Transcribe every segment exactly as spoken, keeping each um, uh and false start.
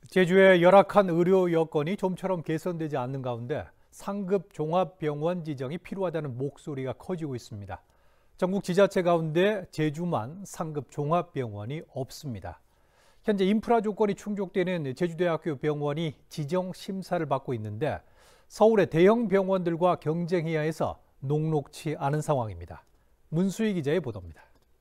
제주의 열악한 의료 여건이 좀처럼 개선되지 않는 가운데 상급 종합병원 지정이 필요하다는 목소리가 커지고 있습니다. 전국 지자체 가운데 제주만 상급 종합병원이 없습니다. 현재 인프라 조건이 충족되는 제주대학교 병원이 지정 심사를 받고 있는데 서울의 대형 병원들과 경쟁해야 해서 녹록치 않은 상황입니다. 문수희 기자의 보도입니다.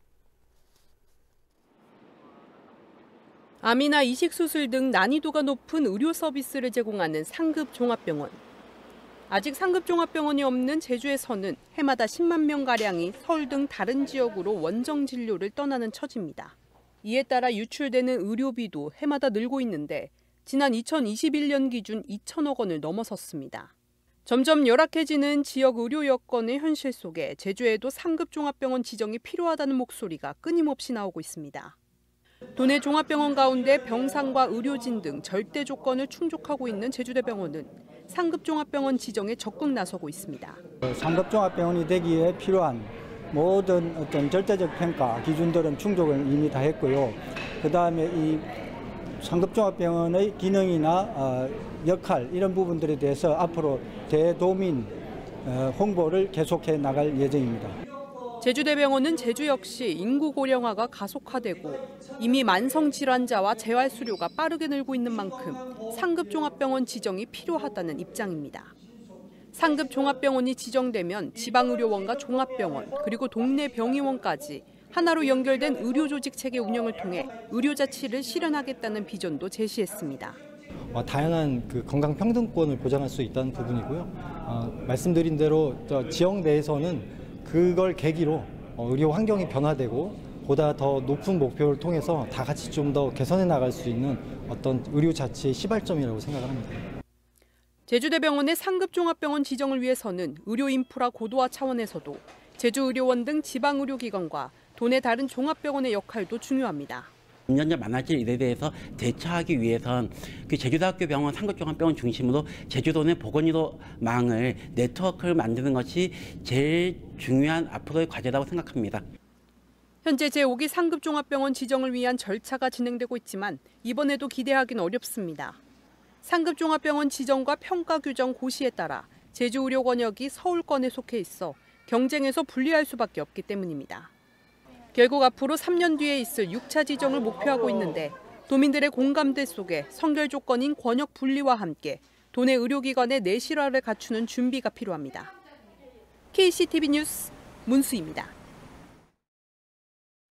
암이나 이식수술 등 난이도가 높은 의료 서비스를 제공하는 상급 종합병원. 아직 상급 종합병원이 없는 제주에서는 해마다 십만 명가량이 서울 등 다른 지역으로 원정 진료를 떠나는 처지입니다. 이에 따라 유출되는 의료비도 해마다 늘고 있는데 지난 이천이십일 년 기준 이천억 원을 넘어섰습니다. 점점 열악해지는 지역 의료 여건의 현실 속에 제주에도 상급 종합병원 지정이 필요하다는 목소리가 끊임없이 나오고 있습니다. 도내 종합병원 가운데 병상과 의료진 등 절대 조건을 충족하고 있는 제주대병원은 상급 종합병원 지정에 적극 나서고 있습니다. 상급 종합병원이 되기 위해 필요한 모든 어떤 절대적 평가 기준들은 충족을 이미 다 했고요. 그 다음에 이 상급 종합병원의 기능이나 역할 이런 부분들에 대해서 앞으로 대도민 홍보를 계속해 나갈 예정입니다. 제주대병원은 제주 역시 인구 고령화가 가속화되고 이미 만성 질환자와 재활 수요가 빠르게 늘고 있는 만큼 상급 종합병원 지정이 필요하다는 입장입니다. 상급 종합병원이 지정되면 지방의료원과 종합병원 그리고 동네 병의원까지 하나로 연결된 의료조직 체계 운영을 통해 의료자치를 실현하겠다는 비전도 제시했습니다. 어, 다양한 그 건강 평등권을 보장할 수 있다는 부분이고요. 어, 말씀드린 대로 저 지역 내에서는 그걸 계기로 의료 환경이 변화되고 보다 더 높은 목표를 통해서 다 같이 좀 더 개선해 나갈 수 있는 어떤 의료 자치의 시발점이라고 생각을 합니다. 제주대병원의 상급 종합병원 지정을 위해서는 의료 인프라 고도화 차원에서도 제주의료원 등 지방의료기관과 도내 다른 종합병원의 역할도 중요합니다. 금년에 많아질 일에 대해서 대처하기 위해선 그 제주대학교 병원 상급종합병원 중심으로 제주도 내 보건의료망을 네트워크를 만드는 것이 제일 중요한 앞으로의 과제라고 생각합니다. 현재 제오 기 상급 종합병원 지정을 위한 절차가 진행되고 있지만 이번에도 기대하기는 어렵습니다. 상급 종합병원 지정과 평가 규정 고시에 따라 제주의료 권역이 서울권에 속해 있어 경쟁에서 불리할 수밖에 없기 때문입니다. 결국 앞으로 삼 년 뒤에 있을 육 차 지정을 목표하고 있는데 도민들의 공감대 속에 선결 조건인 권역 분리와 함께 도내 의료기관의 내실화를 갖추는 준비가 필요합니다. 케이씨티비 뉴스 문수희입니다.